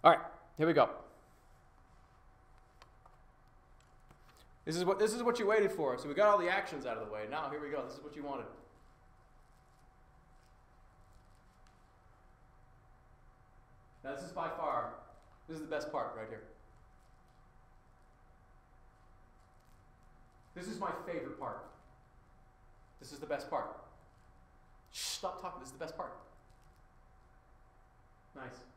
All right, here we go. This is what you waited for. So we got all the actions out of the way. Now here we go. This is what you wanted. Now this is by far, this is the best part right here. This is my favorite part. This is the best part. Shh, stop talking. This is the best part. Nice.